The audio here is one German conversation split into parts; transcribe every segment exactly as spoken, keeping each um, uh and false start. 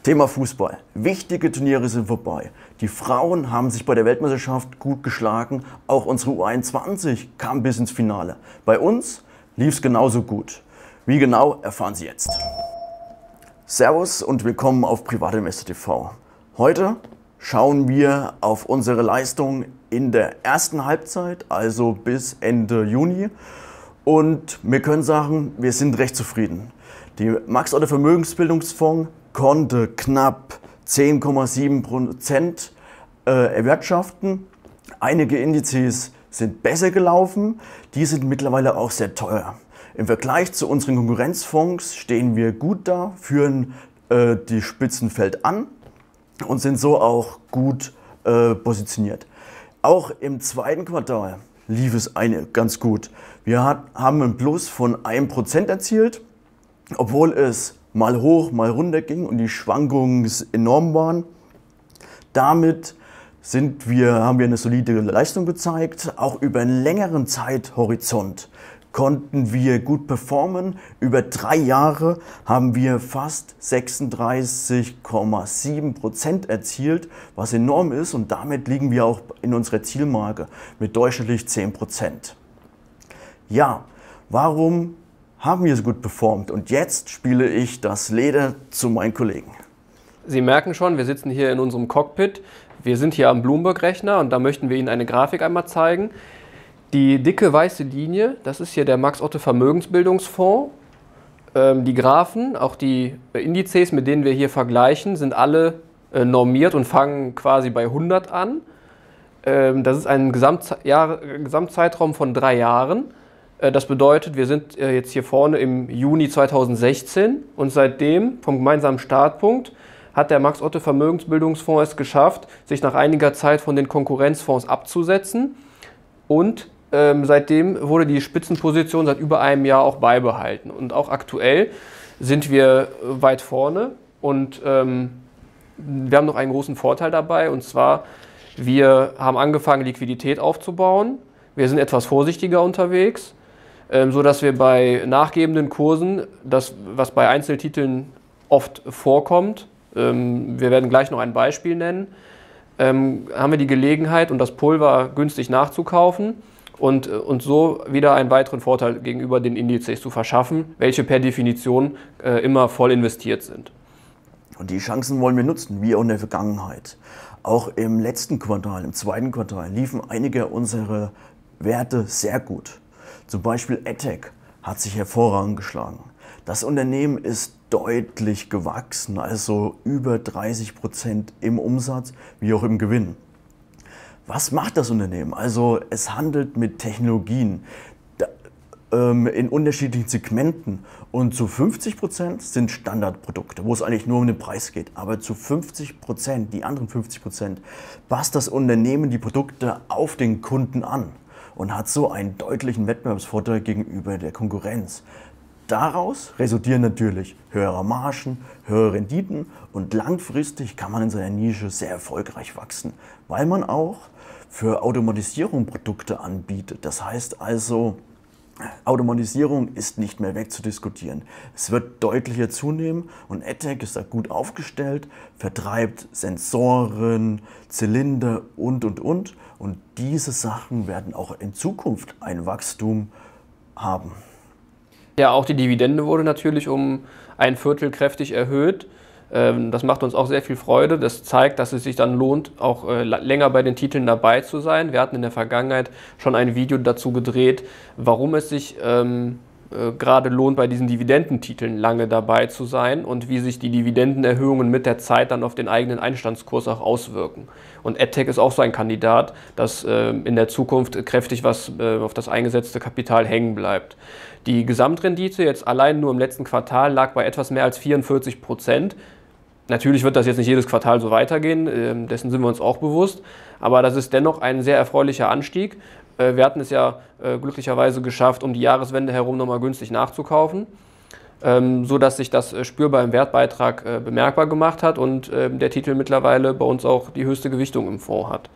Thema Fußball. Wichtige Turniere sind vorbei. Die Frauen haben sich bei der Weltmeisterschaft gut geschlagen. Auch unsere U einundzwanzig kam bis ins Finale. Bei uns lief es genauso gut. Wie genau, erfahren Sie jetzt. Servus und willkommen auf Privatinvestor T V. Heute schauen wir auf unsere Leistung in der ersten Halbzeit, also bis Ende Juni. Und wir können sagen, wir sind recht zufrieden. Die Max-Otte Vermögensbildungsfonds konnte knapp zehn Komma sieben Prozent äh, erwirtschaften. Einige Indizes sind besser gelaufen, die sind mittlerweile auch sehr teuer. Im Vergleich zu unseren Konkurrenzfonds stehen wir gut da, führen äh, die Spitzenfeld an und sind so auch gut äh, positioniert. Auch im zweiten Quartal lief es eine ganz gut. Wir hat, haben einen Plus von einem Prozent erzielt, obwohl es mal hoch, mal runter ging und die Schwankungen enorm waren. Damit sind wir, haben wir eine solide Leistung gezeigt. Auch über einen längeren Zeithorizont konnten wir gut performen. Über drei Jahre haben wir fast sechsunddreißig Komma sieben Prozent erzielt, was enorm ist, und damit liegen wir auch in unserer Zielmarke mit durchschnittlich zehn Prozent. Ja, warum haben wir so gut performt? Und jetzt spiele ich das Leder zu meinen Kollegen. Sie merken schon, wir sitzen hier in unserem Cockpit. Wir sind hier am Bloomberg-Rechner und da möchten wir Ihnen eine Grafik einmal zeigen. Die dicke weiße Linie, das ist hier der Max-Otte Vermögensbildungsfonds. Ähm, die Graphen, auch die Indizes, mit denen wir hier vergleichen, sind alle äh, normiert und fangen quasi bei hundert an. Ähm, das ist ein Gesamtze Jahr Gesamtzeitraum von drei Jahren. Äh, das bedeutet, wir sind äh, jetzt hier vorne im Juni zweitausendsechzehn und seitdem, vom gemeinsamen Startpunkt, hat der Max-Otte Vermögensbildungsfonds es geschafft, sich nach einiger Zeit von den Konkurrenzfonds abzusetzen, und Ähm, seitdem wurde die Spitzenposition seit über einem Jahr auch beibehalten. Und auch aktuell sind wir weit vorne und ähm, wir haben noch einen großen Vorteil dabei, und zwar, wir haben angefangen, Liquidität aufzubauen. Wir sind etwas vorsichtiger unterwegs, ähm, sodass wir bei nachgebenden Kursen, das, was bei Einzeltiteln oft vorkommt, ähm, wir werden gleich noch ein Beispiel nennen, ähm, haben wir die Gelegenheit, und das Pulver günstig nachzukaufen. Und, und so wieder einen weiteren Vorteil gegenüber den Indizes zu verschaffen, welche per Definition äh, immer voll investiert sind. Und die Chancen wollen wir nutzen, wie auch in der Vergangenheit. Auch im letzten Quartal, im zweiten Quartal, liefen einige unserer Werte sehr gut. Zum Beispiel AdTech hat sich hervorragend geschlagen. Das Unternehmen ist deutlich gewachsen, also über dreißig Prozent im Umsatz wie auch im Gewinn. Was macht das Unternehmen? Also es handelt mit Technologien da, ähm, in unterschiedlichen Segmenten, und zu fünfzig Prozent sind Standardprodukte, wo es eigentlich nur um den Preis geht. Aber zu fünfzig Prozent, die anderen fünfzig Prozent, passt das Unternehmen die Produkte auf den Kunden an und hat so einen deutlichen Wettbewerbsvorteil gegenüber der Konkurrenz. Daraus resultieren natürlich höhere Margen, höhere Renditen, und langfristig kann man in seiner Nische sehr erfolgreich wachsen, weil man auch für Automatisierung Produkte anbietet. Das heißt also, Automatisierung ist nicht mehr wegzudiskutieren. Es wird deutlicher zunehmen, und AdTech ist da gut aufgestellt, vertreibt Sensoren, Zylinder und, und, und. Und diese Sachen werden auch in Zukunft ein Wachstum haben. Ja, auch die Dividende wurde natürlich um ein Viertel kräftig erhöht. Das macht uns auch sehr viel Freude. Das zeigt, dass es sich dann lohnt, auch länger bei den Titeln dabei zu sein. Wir hatten in der Vergangenheit schon ein Video dazu gedreht, warum es sich ähm, äh, gerade lohnt, bei diesen Dividendentiteln lange dabei zu sein und wie sich die Dividendenerhöhungen mit der Zeit dann auf den eigenen Einstandskurs auch auswirken. Und AdTech ist auch so ein Kandidat, dass äh, in der Zukunft kräftig was äh, auf das eingesetzte Kapital hängen bleibt. Die Gesamtrendite jetzt allein nur im letzten Quartal lag bei etwas mehr als vierundvierzig Prozent. Natürlich wird das jetzt nicht jedes Quartal so weitergehen, äh, dessen sind wir uns auch bewusst, aber das ist dennoch ein sehr erfreulicher Anstieg. Äh, wir hatten es ja äh, glücklicherweise geschafft, um die Jahreswende herum nochmal günstig nachzukaufen, ähm, sodass sich das äh, spürbar im Wertbeitrag äh, bemerkbar gemacht hat und äh, der Titel mittlerweile bei uns auch die höchste Gewichtung im Fonds hat.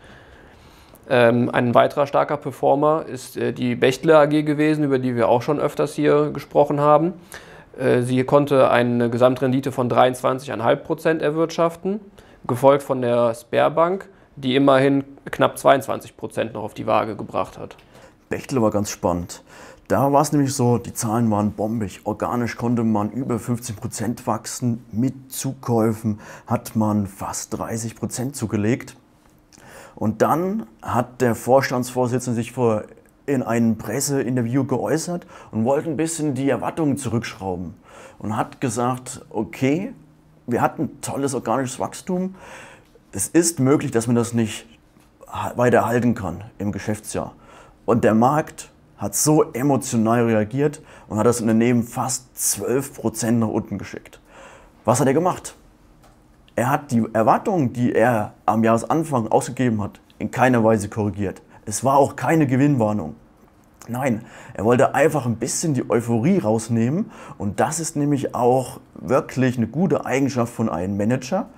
Ähm, ein weiterer starker Performer ist äh, die Bechtle A G gewesen, über die wir auch schon öfters hier gesprochen haben. Sie konnte eine Gesamtrendite von dreiundzwanzig Komma fünf Prozent erwirtschaften, gefolgt von der Sberbank, die immerhin knapp zweiundzwanzig Prozent noch auf die Waage gebracht hat. Bechtle war ganz spannend. Da war es nämlich so, die Zahlen waren bombig. Organisch konnte man über fünfzehn Prozent wachsen. Mit Zukäufen hat man fast dreißig Prozent zugelegt. Und dann hat der Vorstandsvorsitzende sich vor in einem Presseinterview geäußert und wollte ein bisschen die Erwartungen zurückschrauben. Und hat gesagt, okay, wir hatten tolles organisches Wachstum. Es ist möglich, dass man das nicht weiter halten kann im Geschäftsjahr. Und der Markt hat so emotional reagiert und hat das Unternehmen fast zwölf Prozent nach unten geschickt. Was hat er gemacht? Er hat die Erwartungen, die er am Jahresanfang ausgegeben hat, in keiner Weise korrigiert. Es war auch keine Gewinnwarnung. Nein, er wollte einfach ein bisschen die Euphorie rausnehmen und das ist nämlich auch wirklich eine gute Eigenschaft von einem Manager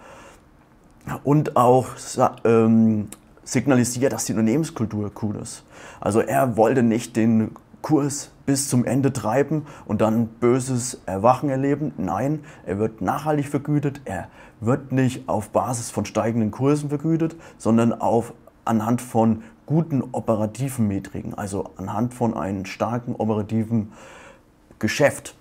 und auch ähm, signalisiert, dass die Unternehmenskultur cool ist. Also er wollte nicht den Kurs bis zum Ende treiben und dann böses Erwachen erleben. Nein, er wird nachhaltig vergütet, er wird nicht auf Basis von steigenden Kursen vergütet, sondern auf anhand von guten operativen Metriken, also anhand von einem starken operativen Geschäft.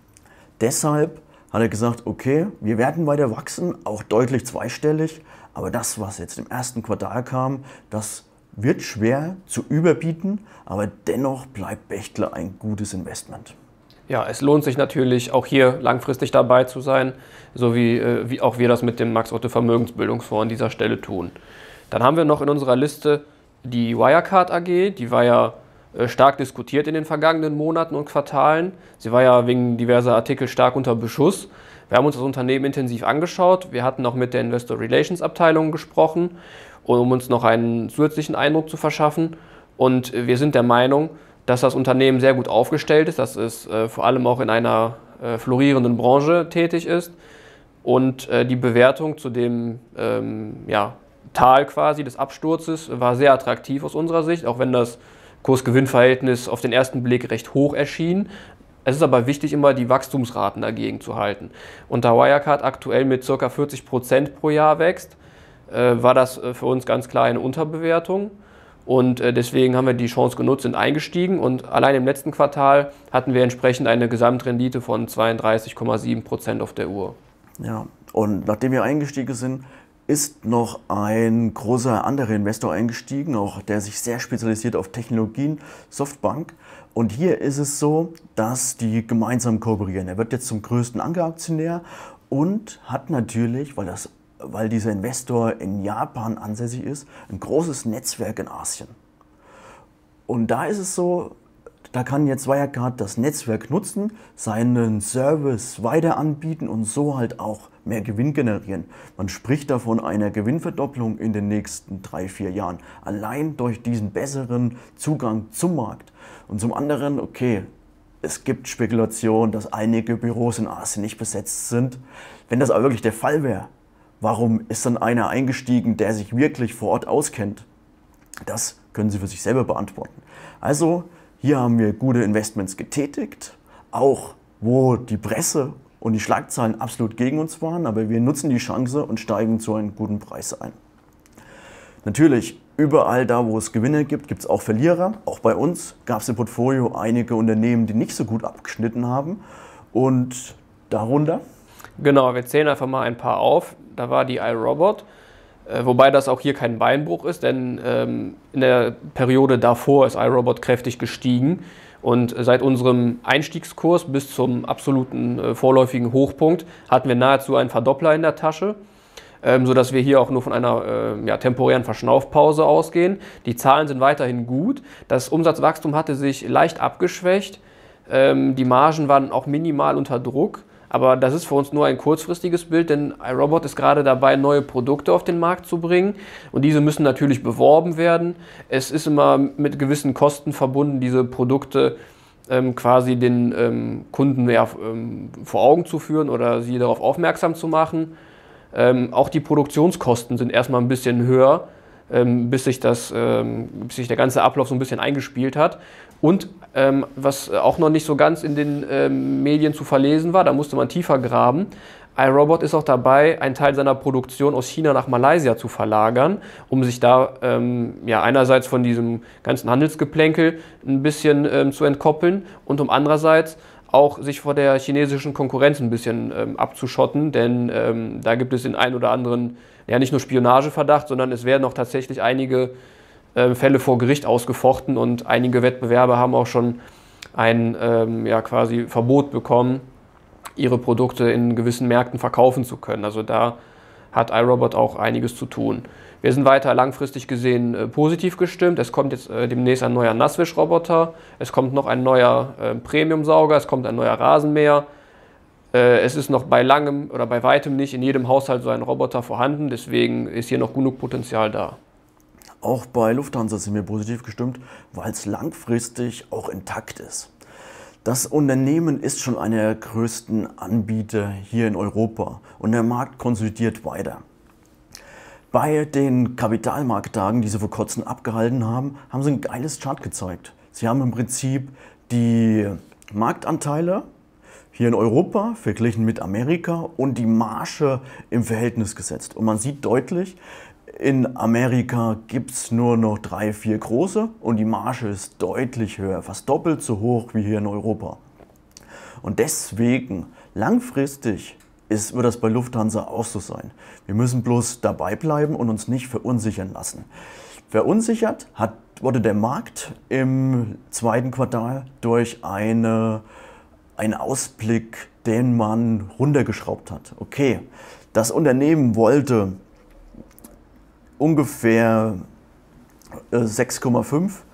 Deshalb hat er gesagt, okay, wir werden weiter wachsen, auch deutlich zweistellig, aber das, was jetzt im ersten Quartal kam, das wird schwer zu überbieten, aber dennoch bleibt Bechtle ein gutes Investment. Ja, es lohnt sich natürlich auch hier langfristig dabei zu sein, so wie, äh, wie auch wir das mit dem Max Otte Vermögensbildungsfonds an dieser Stelle tun. Dann haben wir noch in unserer Liste die Wirecard A G, die war ja äh, stark diskutiert in den vergangenen Monaten und Quartalen. Sie war ja wegen diverser Artikel stark unter Beschuss. Wir haben uns das Unternehmen intensiv angeschaut. Wir hatten auch mit der Investor Relations Abteilung gesprochen, um uns noch einen zusätzlichen Eindruck zu verschaffen. Und wir sind der Meinung, dass das Unternehmen sehr gut aufgestellt ist, dass es äh, vor allem auch in einer äh, florierenden Branche tätig ist. Und äh, die Bewertung zu dem ähm, ja, Tal quasi des Absturzes war sehr attraktiv aus unserer Sicht, auch wenn das Kurs-Gewinn-Verhältnis auf den ersten Blick recht hoch erschien. Es ist aber wichtig, immer die Wachstumsraten dagegen zu halten. Und da Wirecard aktuell mit ca. vierzig Prozent pro Jahr wächst, äh, war das äh, für uns ganz klar eine Unterbewertung. Und äh, deswegen haben wir die Chance genutzt, sind eingestiegen. Und allein im letzten Quartal hatten wir entsprechend eine Gesamtrendite von zweiunddreißig Komma sieben Prozent auf der Uhr. Ja, und nachdem wir eingestiegen sind, ist noch ein großer anderer Investor eingestiegen, auch der sich sehr spezialisiert auf Technologien, Softbank. Und hier ist es so, dass die gemeinsam kooperieren. Er wird jetzt zum größten Ankeraktionär und hat natürlich, weil, das, weil dieser Investor in Japan ansässig ist, ein großes Netzwerk in Asien. Und da ist es so, da kann jetzt Wirecard das Netzwerk nutzen, seinen Service weiter anbieten und so halt auch mehr Gewinn generieren. Man spricht davon einer Gewinnverdopplung in den nächsten drei, vier Jahren. Allein durch diesen besseren Zugang zum Markt. Und zum anderen, okay, es gibt Spekulationen, dass einige Büros in Asien nicht besetzt sind. Wenn das aber wirklich der Fall wäre, warum ist dann einer eingestiegen, der sich wirklich vor Ort auskennt? Das können Sie für sich selber beantworten. Also, hier haben wir gute Investments getätigt, auch wo die Presse und die Schlagzeilen absolut gegen uns waren, aber wir nutzen die Chance und steigen zu einem guten Preis ein. Natürlich, überall da, wo es Gewinner gibt, gibt es auch Verlierer. Auch bei uns gab es im Portfolio einige Unternehmen, die nicht so gut abgeschnitten haben und darunter. Genau, wir zählen einfach mal ein paar auf. Da war die iRobot. Wobei das auch hier kein Beinbruch ist, denn ähm, in der Periode davor ist iRobot kräftig gestiegen und seit unserem Einstiegskurs bis zum absoluten äh, vorläufigen Hochpunkt hatten wir nahezu einen Verdoppler in der Tasche, ähm, sodass wir hier auch nur von einer äh, ja, temporären Verschnaufpause ausgehen. Die Zahlen sind weiterhin gut, das Umsatzwachstum hatte sich leicht abgeschwächt, ähm, die Margen waren auch minimal unter Druck. Aber das ist für uns nur ein kurzfristiges Bild, denn iRobot ist gerade dabei, neue Produkte auf den Markt zu bringen. Und diese müssen natürlich beworben werden. Es ist immer mit gewissen Kosten verbunden, diese Produkte ähm, quasi den ähm, Kunden ja, ähm, vor Augen zu führen oder sie darauf aufmerksam zu machen. Ähm, auch die Produktionskosten sind erstmal ein bisschen höher, ähm, bis, sich das, ähm, bis sich der ganze Ablauf so ein bisschen eingespielt hat. Und ähm, was auch noch nicht so ganz in den ähm, Medien zu verlesen war, da musste man tiefer graben. iRobot ist auch dabei, einen Teil seiner Produktion aus China nach Malaysia zu verlagern, um sich da ähm, ja, einerseits von diesem ganzen Handelsgeplänkel ein bisschen ähm, zu entkoppeln und um andererseits auch sich vor der chinesischen Konkurrenz ein bisschen ähm, abzuschotten, denn ähm, da gibt es den einen oder anderen, ja nicht nur Spionageverdacht, sondern es werden auch tatsächlich einige äh, Fälle vor Gericht ausgefochten und einige Wettbewerber haben auch schon ein ähm, ja, quasi Verbot bekommen, ihre Produkte in gewissen Märkten verkaufen zu können. Also da hat iRobot auch einiges zu tun. Wir sind weiter langfristig gesehen äh, positiv gestimmt. Es kommt jetzt äh, demnächst ein neuer Nasswischroboter, es kommt noch ein neuer äh, Premium-Sauger, es kommt ein neuer Rasenmäher. Äh, es ist noch bei langem oder bei weitem nicht in jedem Haushalt so ein Roboter vorhanden, deswegen ist hier noch genug Potenzial da. Auch bei Lufthansa sind wir positiv gestimmt, weil es langfristig auch intakt ist. Das Unternehmen ist schon einer der größten Anbieter hier in Europa und der Markt konsolidiert weiter. Bei den Kapitalmarkttagen, die sie vor kurzem abgehalten haben, haben sie ein geiles Chart gezeigt. Sie haben im Prinzip die Marktanteile hier in Europa verglichen mit Amerika und die Marge im Verhältnis gesetzt. Und man sieht deutlich, in Amerika gibt es nur noch drei, vier große und die Marge ist deutlich höher, fast doppelt so hoch wie hier in Europa. Und deswegen langfristig ist, wird das bei Lufthansa auch so sein. Wir müssen bloß dabei bleiben und uns nicht verunsichern lassen. Verunsichert hat, wurde der Markt im zweiten Quartal durch eine, einen Ausblick, den man runtergeschraubt hat. Okay, das Unternehmen wollte ungefähr sechs Komma fünf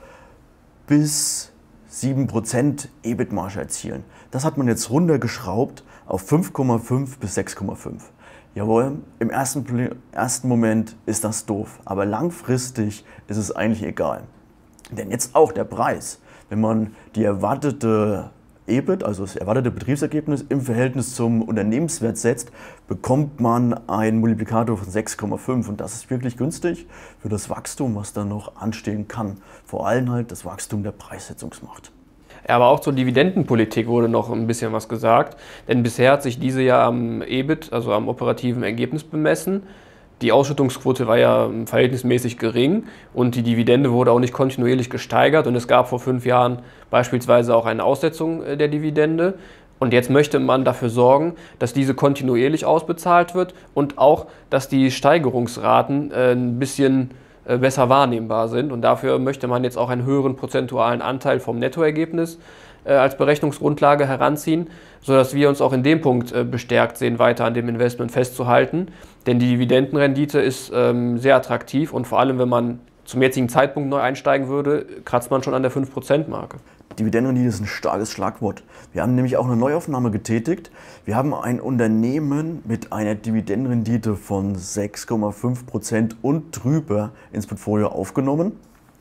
bis sieben Prozent E B I T-Marge erzielen. Das hat man jetzt runtergeschraubt auf fünf Komma fünf bis sechs Komma fünf. Jawohl, im ersten, ersten Moment ist das doof, aber langfristig ist es eigentlich egal. Denn jetzt auch der Preis, wenn man die erwartete E B I T, also das erwartete Betriebsergebnis, im Verhältnis zum Unternehmenswert setzt, bekommt man einen Multiplikator von sechs Komma fünf und das ist wirklich günstig für das Wachstum, was da noch anstehen kann. Vor allem halt das Wachstum der Preissetzungsmacht. Ja, aber auch zur Dividendenpolitik wurde noch ein bisschen was gesagt, denn bisher hat sich diese ja am E B I T, also am operativen Ergebnis bemessen. Die Ausschüttungsquote war ja verhältnismäßig gering und die Dividende wurde auch nicht kontinuierlich gesteigert und es gab vor fünf Jahren beispielsweise auch eine Aussetzung der Dividende. Und jetzt möchte man dafür sorgen, dass diese kontinuierlich ausbezahlt wird und auch, dass die Steigerungsraten ein bisschen besser wahrnehmbar sind. Und dafür möchte man jetzt auch einen höheren prozentualen Anteil vom Nettoergebnis als Berechnungsgrundlage heranziehen, sodass wir uns auch in dem Punkt bestärkt sehen, weiter an dem Investment festzuhalten. Denn die Dividendenrendite ist ähm, sehr attraktiv und vor allem, wenn man zum jetzigen Zeitpunkt neu einsteigen würde, kratzt man schon an der fünf Prozent Marke. Dividendenrendite ist ein starkes Schlagwort. Wir haben nämlich auch eine Neuaufnahme getätigt. Wir haben ein Unternehmen mit einer Dividendenrendite von sechs Komma fünf Prozent und drüber ins Portfolio aufgenommen.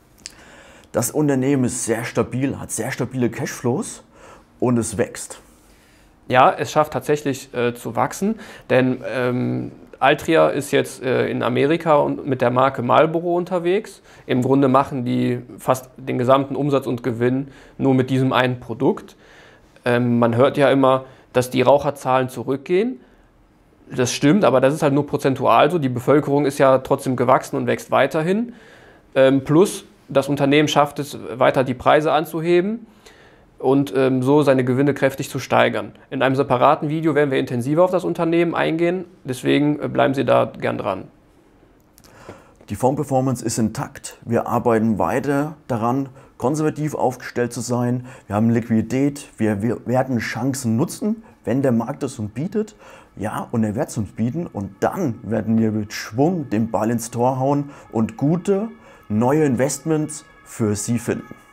Das Unternehmen ist sehr stabil, hat sehr stabile Cashflows und es wächst. Ja, es schafft tatsächlich äh, zu wachsen, denn ähm, Altria ist jetzt äh, in Amerika und mit der Marke Marlboro unterwegs. Im Grunde machen die fast den gesamten Umsatz und Gewinn nur mit diesem einen Produkt. Ähm, man hört ja immer, dass die Raucherzahlen zurückgehen. Das stimmt, aber das ist halt nur prozentual so. Die Bevölkerung ist ja trotzdem gewachsen und wächst weiterhin. Ähm, plus das Unternehmen schafft es, weiter die Preise anzuheben und ähm, so seine Gewinne kräftig zu steigern. In einem separaten Video werden wir intensiver auf das Unternehmen eingehen, deswegen äh, bleiben Sie da gern dran. Die Fondsperformance ist intakt. Wir arbeiten weiter daran, konservativ aufgestellt zu sein. Wir haben Liquidität, wir, wir werden Chancen nutzen, wenn der Markt es uns bietet. Ja, und er wird es uns bieten und dann werden wir mit Schwung den Ball ins Tor hauen und gute neue Investments für Sie finden.